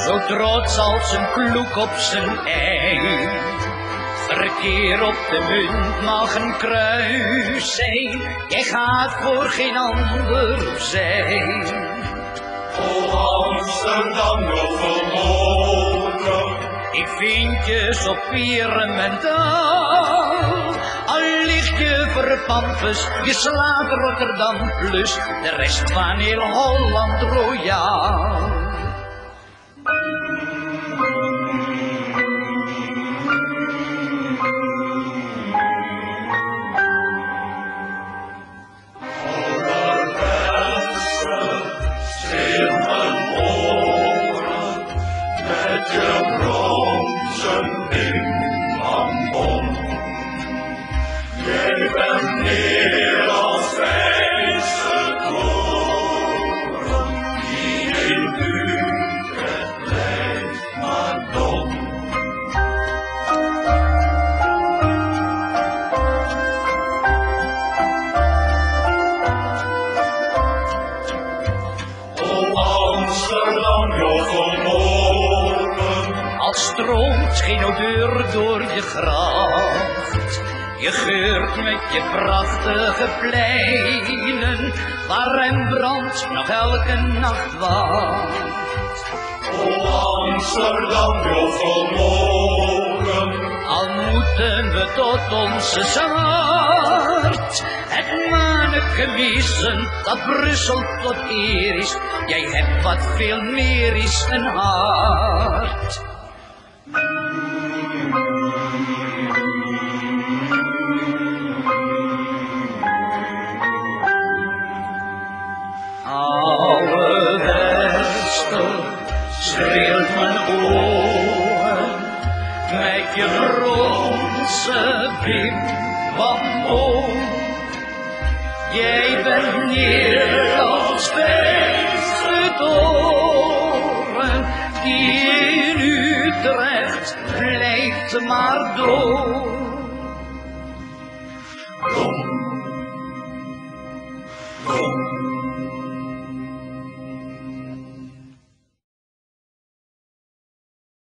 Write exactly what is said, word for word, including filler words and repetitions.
zo trots als een kloek op zijn ei. Verkeer op de munt mag een kruis zijn, jij gaat voor geen ander zijn. O Amsterdam, jouw vermogen, ik vind je zo pyramentaal. Al lig je verpampus, je slaat Rotterdam plus de rest van heel Holland royaal. Als stroomt geen odeur door je gracht, je geurt met je prachtige pleinen, waar Rembrandt nog elke nacht wacht. O Amsterdam, jouw vermogen, al moeten we tot onze zwaard het manneke missen, dat Brussel tot eer is, jij hebt wat veel meer is een hart. Oude Westen, streelt mijn ogen met je bronzen bimbamboom. Jij bent Nederlands beste toren, die in Utrecht blijft maar door.